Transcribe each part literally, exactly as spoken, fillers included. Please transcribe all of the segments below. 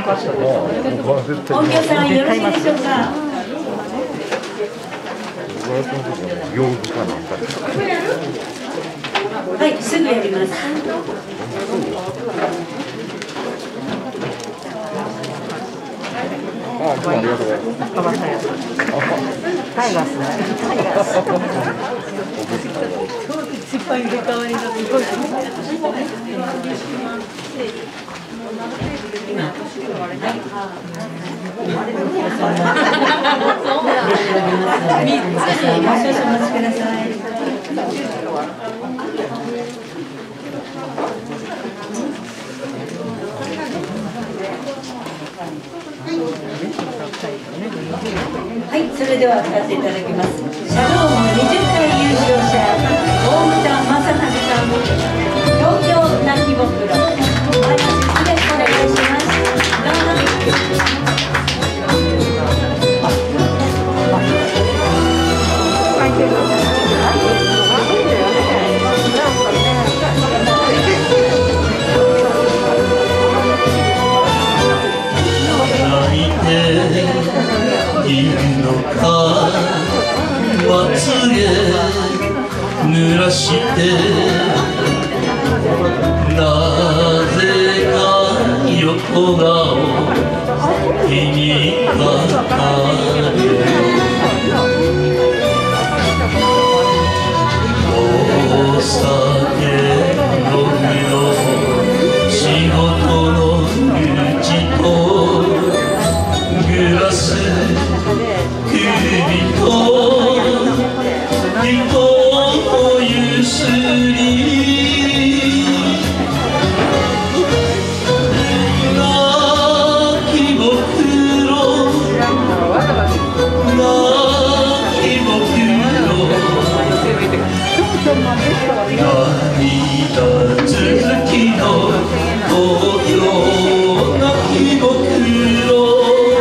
音響さんよろしいでしょうか。はい、すぐやります。 あ、ありがとうございます。タイガースだ。タイガース。一番入れ替わりがすごい。 はい、それでは歌っていただきます。シャロームにじゅっかい優勝者、大牟田正和さん、東京泣きぼくろ。お話すべてお願いします。どうぞ。 いるのかまつげ濡らしてなぜか横顔手にかかるお酒飲むの仕事の愚痴とグラス首と人をゆすり泣きぼくろ泣きぼくろ涙続きの東京泣きぼくろ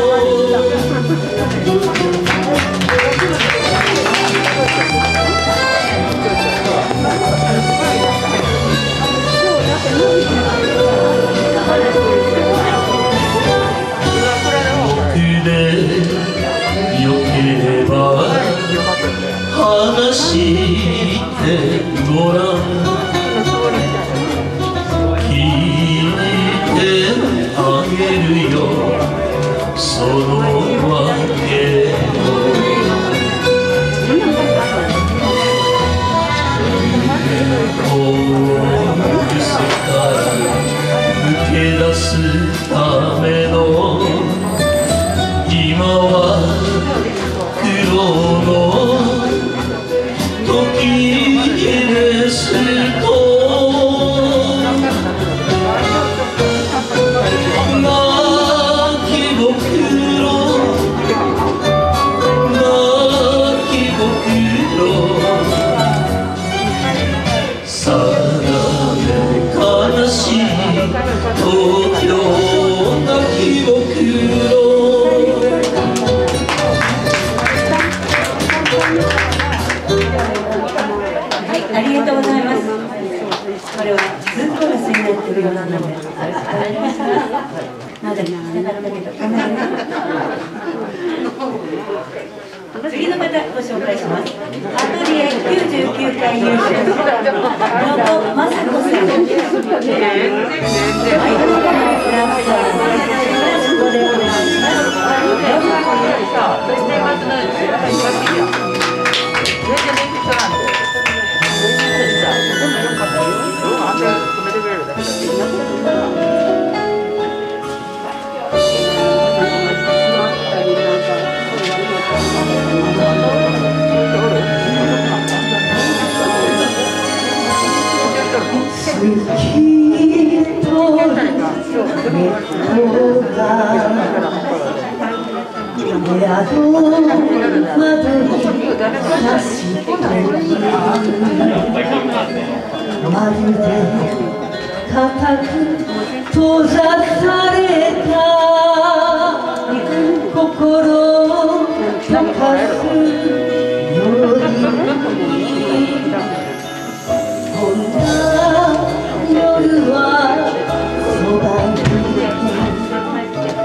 話してごらん聞いてあげるよそのわけをくせから抜け出すための今は苦労の時ですと泣きぼくろ泣きぼくろさらめ悲しい東京泣きぼくろありがとうございます。これはズンコラスになっているようなので、まだ下からだけど、次の方ご紹介します。アトリエきゅうじゅうきゅうかい優勝、野戸雅子さん。マイクロカメラランサー、フランス語でお願いします。 まるで固く閉ざされた心を溶かすようにこんな夜はそばにいて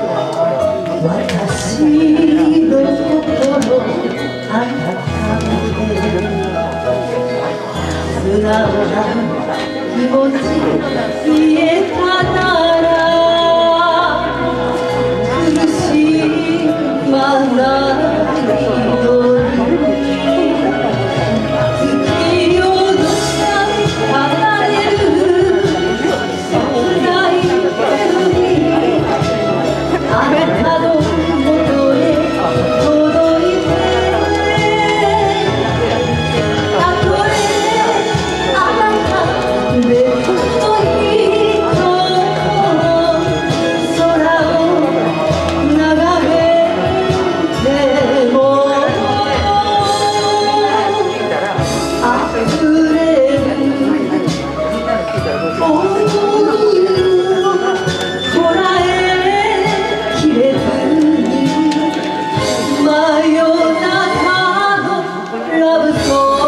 私の心あなたで素直な気持ち言えたなら苦しまないのに月夜の下離れる切ないメロディーあなたの元へ届いてたとえあなた別の人の空を眺めても溢れる想いをこらえきれず真夜中のラブソング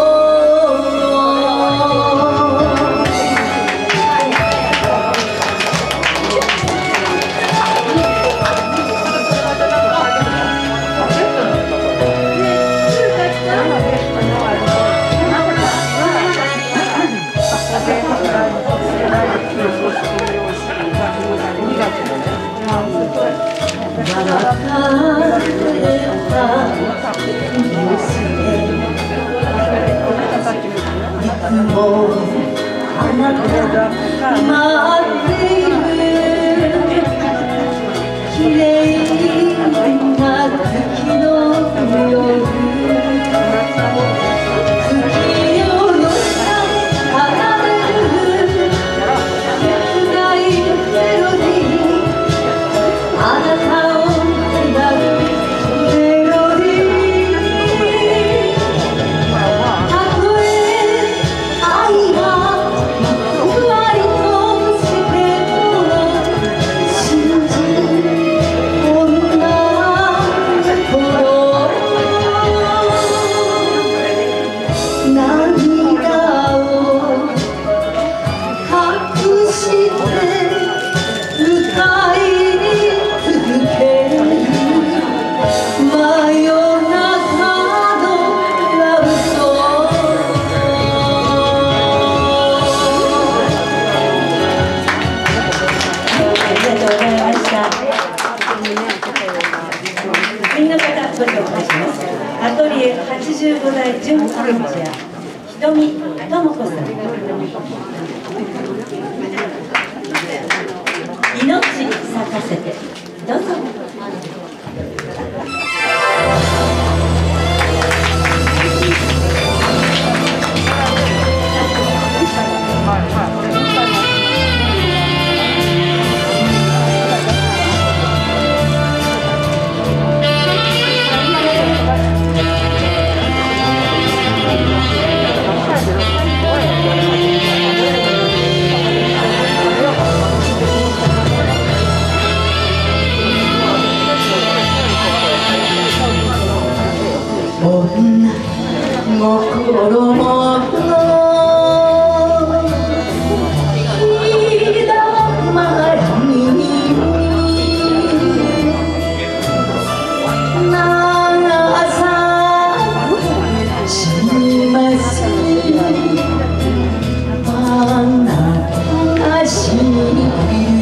流れたニュースでいつもあなた待っている綺麗な月の夜月夜の下離れる切ないメロディーあなたをつなぐメロディーたとえ愛がふわりとしても信じこんな頃涙を隠して歌い続ける真夜中のラブソンありがとうございました。みんな方ご紹介します。アトリエはちじゅうごだい純アンチアひとみともこさん、命咲かせてどうぞ。 女心もひだまりに長さしますあなたが知る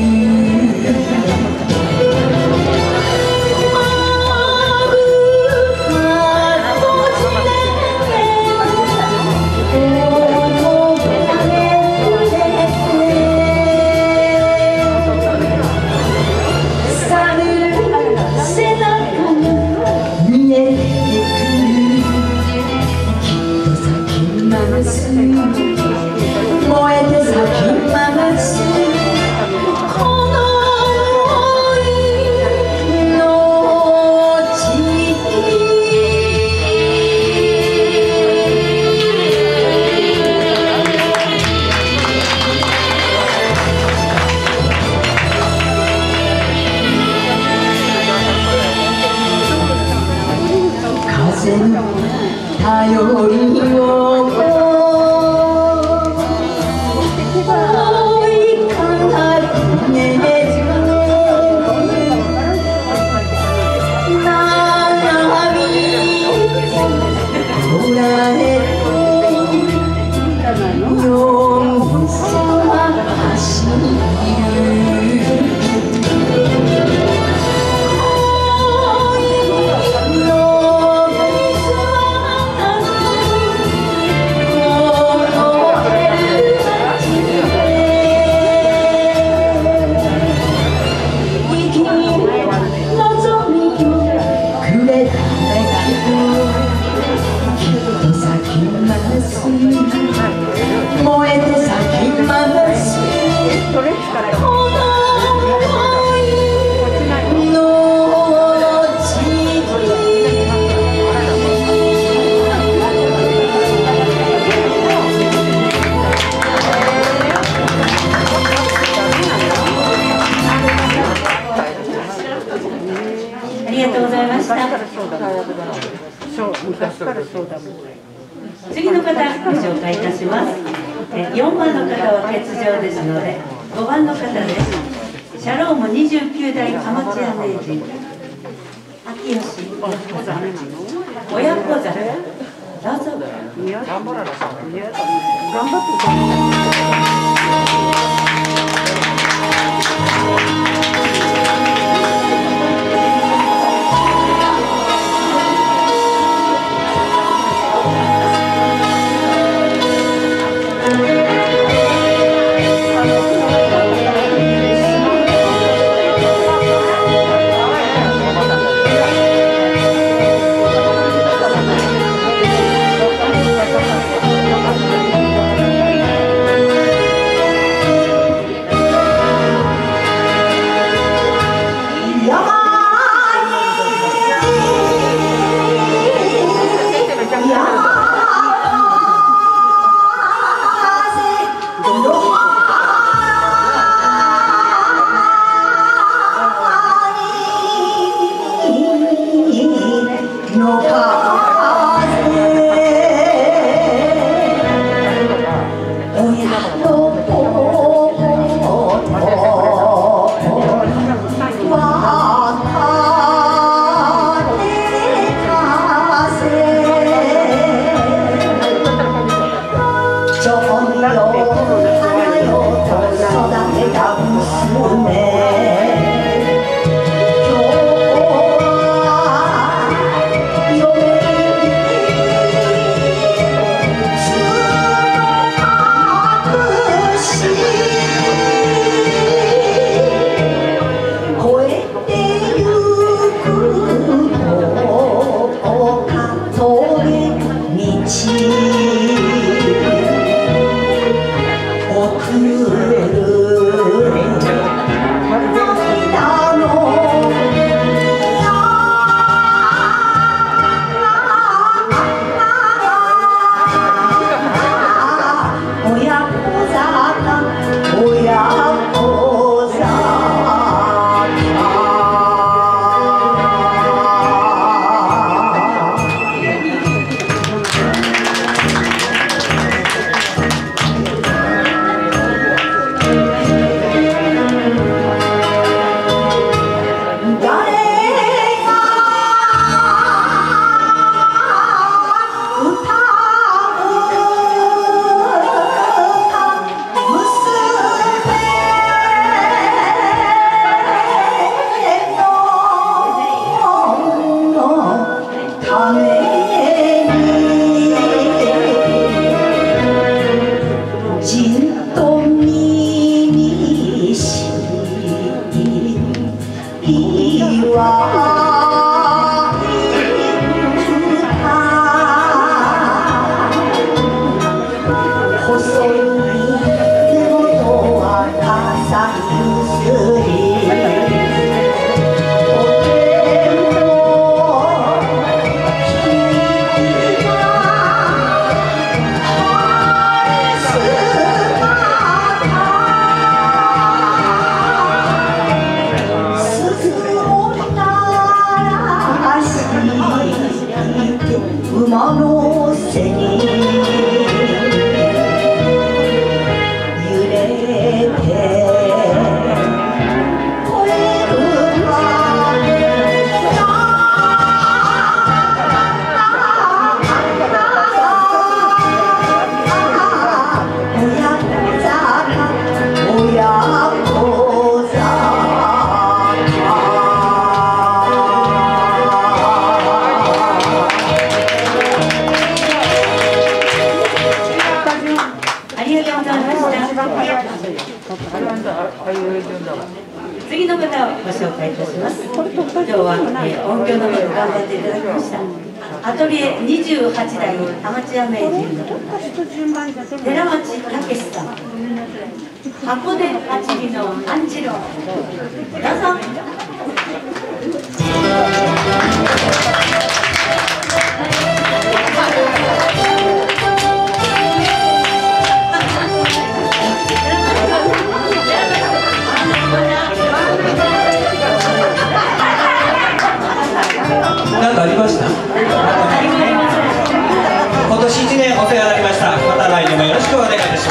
頼りを追いかね次の方ご紹介いたします。よんばんの方は欠場ですので、ごばんの方です。シャロームにじゅうきゅうだいアマチュア名人秋吉親子座、どうぞ。頑張らなさい。頑張 「 します。今日は、えー、音響の方頑張っていただきました。アトリエにじゅうはちだいアマチュア名人の寺町武さん、箱根八里のアンチロ、どうぞ。 何かありました？今年一年お世話になりました。また来年もよろしくお願いいたします。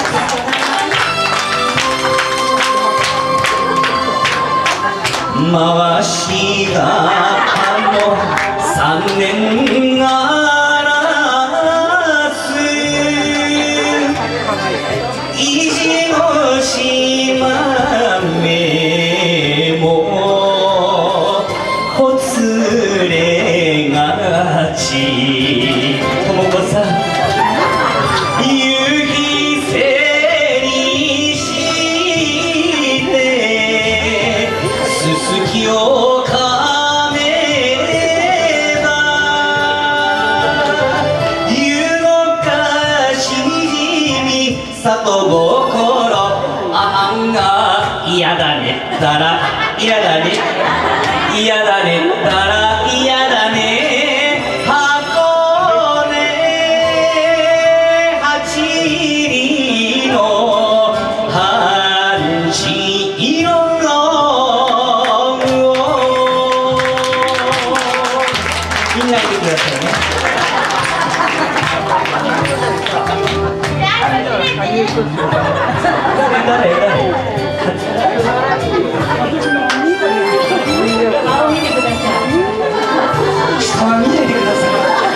回しがも三年がらす意地の島目もほつれがちともこさん夕日せりしてすすきをかめば湯のかしじみ里心あんが嫌だねだら嫌だね嫌だねだら嫌だね箱根八里の半地色のみんないてくださいね。誰誰顔見てください。 下は見ないでくださ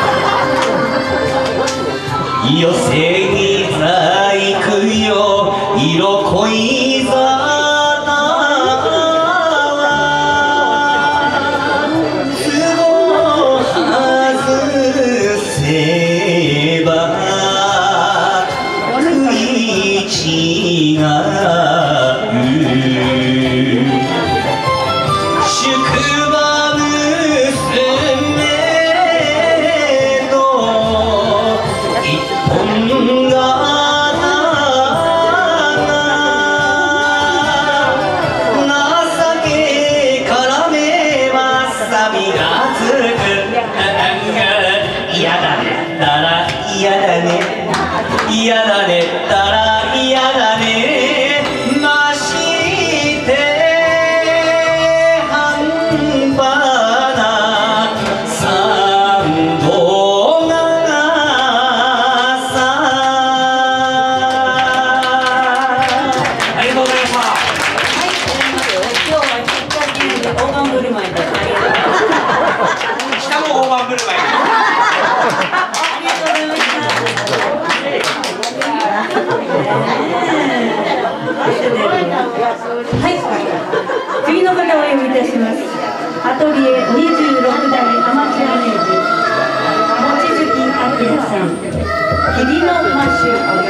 い。寄せに細工よ色恋沙汰は壺外せば食い違う宿場娘の一本刀情け絡めわさびがつく嫌だねだら嫌だね嫌だねだら嫌だねまして半端な三度長さありがとうございました。 今日はきっかけで大盤振る舞いでありがとうございます。 しかも大盤振る舞いありがとうございました。はい、次の方をお呼びいたします。アトリエにじゅうろくだいアマチュア名人望月明さん、霧のマッシュ。